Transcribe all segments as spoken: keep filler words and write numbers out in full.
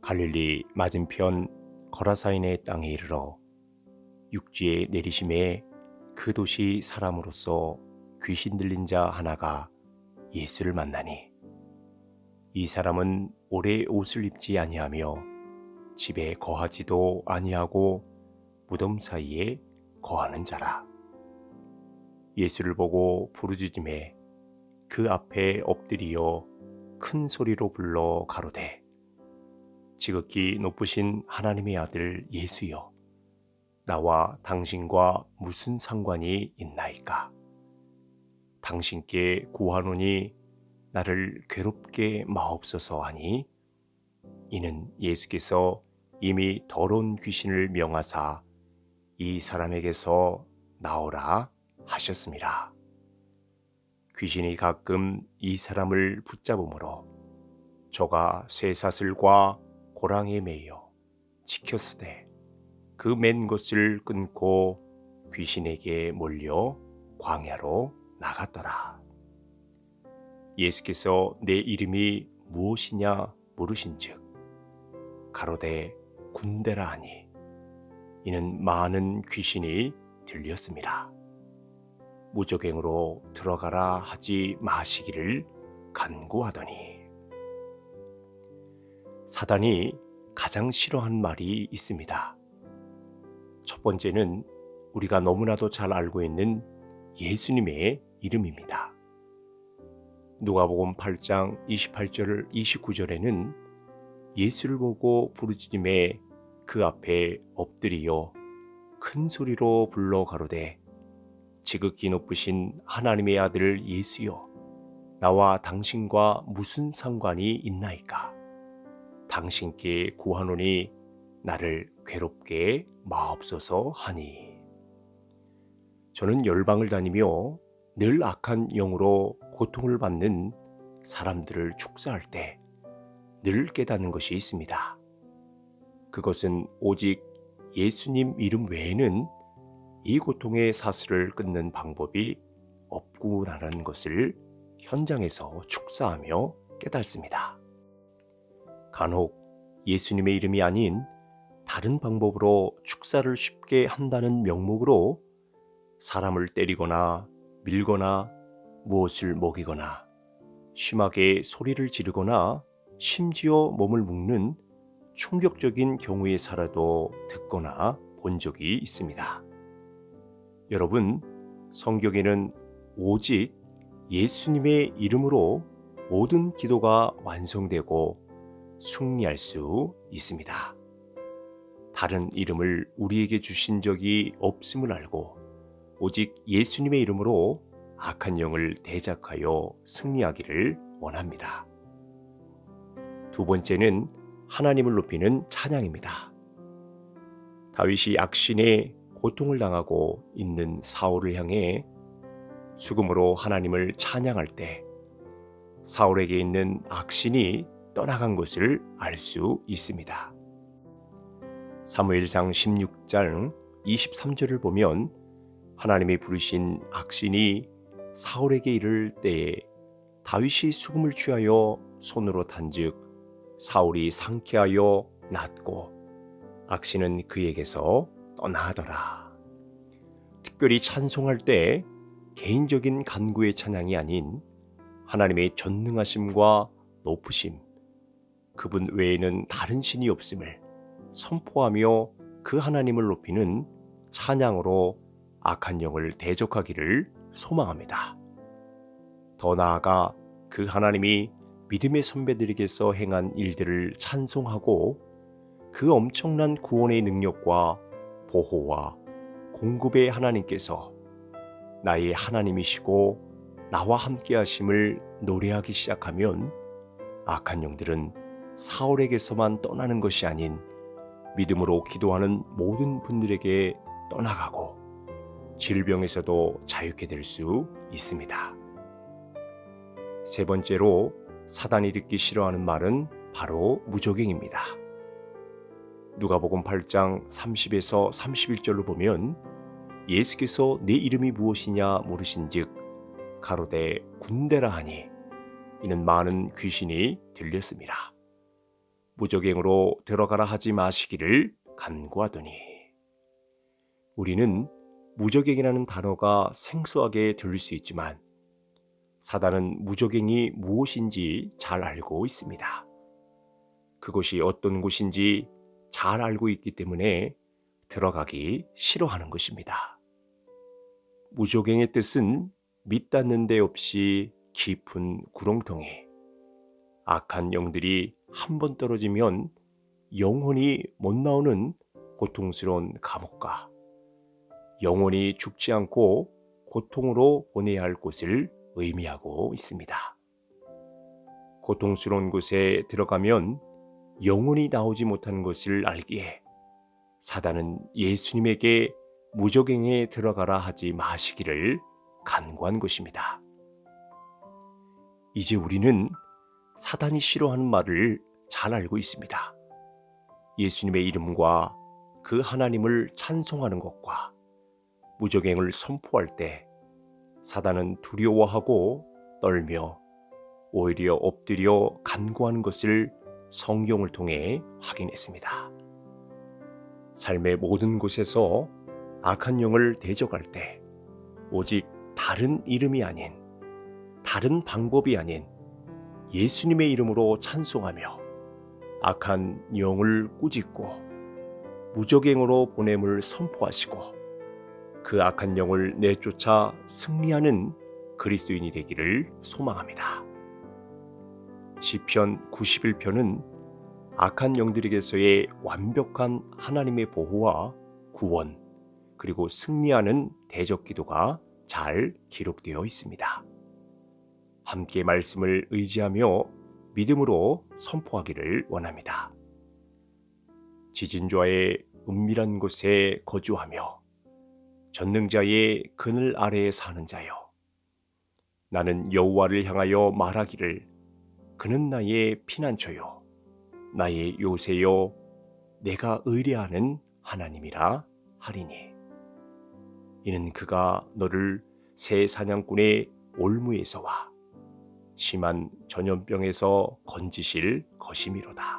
갈릴리 맞은편 거라사인의 땅에 이르러 육지에 내리심에 그 도시 사람으로서 귀신 들린 자 하나가 예수를 만나니 이 사람은 오래 옷을 입지 아니하며 집에 거하지도 아니하고 무덤 사이에 거하는 자라. 예수를 보고 부르짖음에 그 앞에 엎드리어 큰 소리로 불러 가로되 지극히 높으신 하나님의 아들 예수여, 나와 당신과 무슨 상관이 있나이까? 당신께 구하노니 나를 괴롭게 마옵소서 하니, 이는 예수께서 이미 더러운 귀신을 명하사 이 사람에게서 나오라 하셨습니다. 귀신이 가끔 이 사람을 붙잡으므로 저가 쇠사슬과 고랑에 매여 지켰으되 그 맨 것을 끊고 귀신에게 몰려 광야로 나갔더라. 예수께서 내 이름이 무엇이냐 물으신즉 가로되 군대라 하니, 이는 많은 귀신이 들렸습니다. 무적행으로 들어가라 하지 마시기를 간구하더니, 사단이 가장 싫어하는 말이 있습니다. 첫 번째는 우리가 너무나도 잘 알고 있는 예수님의 이름입니다. 누가복음 팔 장 이십팔 절 이십구 절에는 예수를 보고 부르짖음에 그 앞에 엎드리어 큰 소리로 불러 가로되 지극히 높으신 하나님의 아들 예수여, 나와 당신과 무슨 상관이 있나이까? 당신께 구하노니 나를 괴롭게 마옵소서 하니, 저는 열방을 다니며 늘 악한 영으로 고통을 받는 사람들을 축사할 때 늘 깨닫는 것이 있습니다. 그것은 오직 예수님 이름 외에는 이 고통의 사슬을 끊는 방법이 없구나라는 것을 현장에서 축사하며 깨닫습니다. 간혹 예수님의 이름이 아닌 다른 방법으로 축사를 쉽게 한다는 명목으로 사람을 때리거나 밀거나 무엇을 먹이거나 심하게 소리를 지르거나 심지어 몸을 묶는 충격적인 경우의 사례도 듣거나 본 적이 있습니다. 여러분, 성경에는 오직 예수님의 이름으로 모든 기도가 완성되고 승리할 수 있습니다. 다른 이름을 우리에게 주신 적이 없음을 알고 오직 예수님의 이름으로 악한 영을 대적하여 승리하기를 원합니다. 두 번째는 하나님을 높이는 찬양입니다. 다윗이 악신의 고통을 당하고 있는 사울을 향해 수금으로 하나님을 찬양할 때 사울에게 있는 악신이 떠나간 것을 알 수 있습니다. 사무엘상 십육 장 이십삼 절을 보면 하나님이 부르신 악신이 사울에게 이를 때에 다윗이 수금을 취하여 손으로 단즉 사울이 상쾌하여 낫고 악신은 그에게서 떠나더라. 특별히 찬송할 때 개인적인 간구의 찬양이 아닌 하나님의 전능하심과 높으심, 그분 외에는 다른 신이 없음을 선포하며 그 하나님을 높이는 찬양으로 악한 영을 대적하기를 소망합니다. 더 나아가 그 하나님이 믿음의 선배들에게서 행한 일들을 찬송하고 그 엄청난 구원의 능력과 보호와 공급의 하나님께서 나의 하나님이시고 나와 함께 하심을 노래하기 시작하면 악한 영들은 사울에게서만 떠나는 것이 아닌 믿음으로 기도하는 모든 분들에게 떠나가고 질병에서도 자유케 될 수 있습니다. 세 번째로 사단이 듣기 싫어하는 말은 바로 무적행입니다. 누가복음 팔 장 삼십에서 삼십일 절로 보면 예수께서 내 이름이 무엇이냐 물으신즉 가로되 군대라 하니, 이는 많은 귀신이 들렸습니다. 무적행으로 들어가라 하지 마시기를 간구하더니, 우리는 무적행이라는 단어가 생소하게 들릴 수 있지만 사단은 무적행이 무엇인지 잘 알고 있습니다. 그곳이 어떤 곳인지 잘 알고 있기 때문에 들어가기 싫어하는 것입니다. 무적행의 뜻은 밑닿는 데 없이 깊은 구렁텅이, 악한 영들이 한 번 떨어지면 영원히 못 나오는 고통스러운 감옥과 영원히 죽지 않고 고통으로 보내야 할 곳을 의미하고 있습니다. 고통스러운 곳에 들어가면 영원히 나오지 못하는 것을 알기에 사단은 예수님에게 무적행에 들어가라 하지 마시기를 간구한 것입니다. 이제 우리는 사단이 싫어하는 말을 잘 알고 있습니다. 예수님의 이름과 그 하나님을 찬송하는 것과 무적행을 선포할 때 사단은 두려워하고 떨며 오히려 엎드려 간구하는 것을 성경을 통해 확인했습니다. 삶의 모든 곳에서 악한 영을 대적할 때 오직 다른 이름이 아닌, 다른 방법이 아닌 예수님의 이름으로 찬송하며 악한 영을 꾸짖고 무적행으로 보냄을 선포하시고 그 악한 영을 내쫓아 승리하는 그리스도인이 되기를 소망합니다. 시편 구십일 편은 악한 영들에게서의 완벽한 하나님의 보호와 구원, 그리고 승리하는 대적 기도가 잘 기록되어 있습니다. 함께 말씀을 의지하며 믿음으로 선포하기를 원합니다. 지진좌의 은밀한 곳에 거주하며 전능자의 그늘 아래에 사는 자여, 나는 여호와를 향하여 말하기를 그는 나의 피난처요 나의 요새요 내가 의뢰하는 하나님이라 하리니, 이는 그가 너를 새 사냥꾼의 올무에서와 심한 전염병에서 건지실 것이미로다.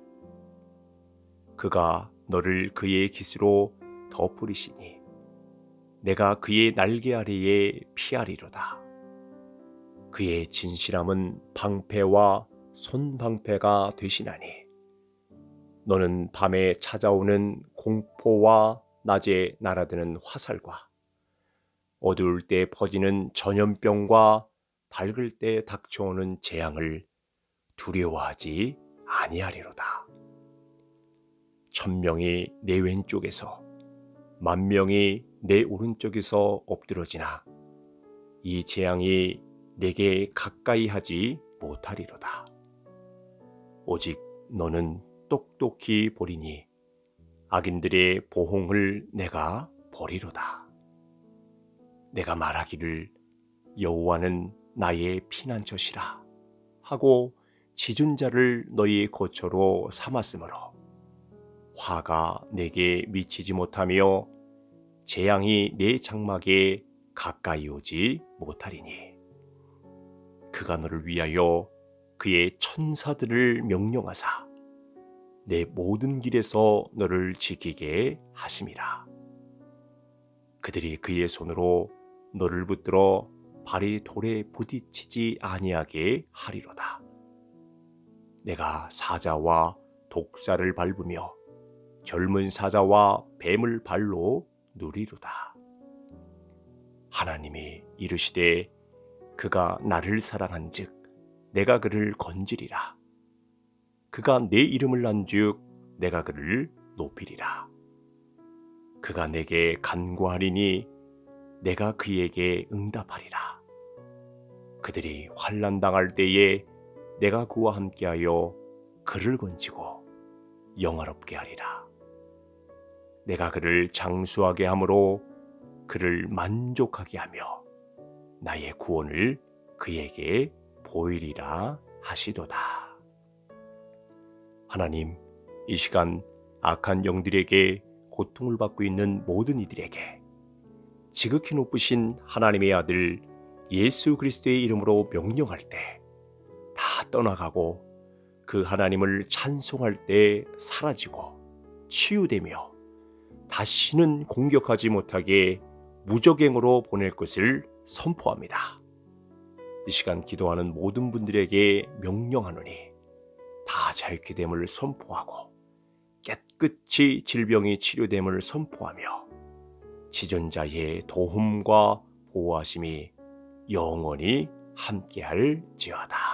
그가 너를 그의 깃으로 덮으리시니 내가 그의 날개 아래에 피하리로다. 그의 진실함은 방패와 손방패가 되시나니 너는 밤에 찾아오는 공포와 낮에 날아드는 화살과 어두울 때 퍼지는 전염병과 밝을 때 닥쳐오는 재앙을 두려워하지 아니하리로다. 천명이 내 왼쪽에서 만명이 내 오른쪽에서 엎드러지나 이 재앙이 내게 가까이 하지 못하리로다. 오직 너는 똑똑히 보리니 악인들의 보홍을 내가 보리로다. 내가 말하기를 여호와는 나의 피난처시라 하고 지존자를 너희의 거처로 삼았으므로 화가 내게 미치지 못하며 재앙이 내 장막에 가까이 오지 못하리니, 그가 너를 위하여 그의 천사들을 명령하사 내 모든 길에서 너를 지키게 하심이라. 그들이 그의 손으로 너를 붙들어 발이 돌에 부딪히지 아니하게 하리로다. 내가 사자와 독사를 밟으며 젊은 사자와 뱀을 발로 누리로다. 하나님이 이르시되 그가 나를 사랑한즉 내가 그를 건지리라. 그가 내 이름을 안즉 내가 그를 높이리라. 그가 내게 간구하리니 내가 그에게 응답하리라. 그들이 환난 당할 때에 내가 그와 함께하여 그를 건지고 영화롭게 하리라. 내가 그를 장수하게 함으로 그를 만족하게 하며 나의 구원을 그에게 보이리라 하시도다. 하나님, 이 시간 악한 영들에게 고통을 받고 있는 모든 이들에게 지극히 높으신 하나님의 아들 예수 그리스도의 이름으로 명령할 때 다 떠나가고 그 하나님을 찬송할 때 사라지고 치유되며 다시는 공격하지 못하게 무적행으로 보낼 것을 선포합니다. 이 시간 기도하는 모든 분들에게 명령하노니 다 자유케 됨을 선포하고 깨끗이 질병이 치료됨을 선포하며 지존자의 도움과 보호하심이 영원히 함께할지어다.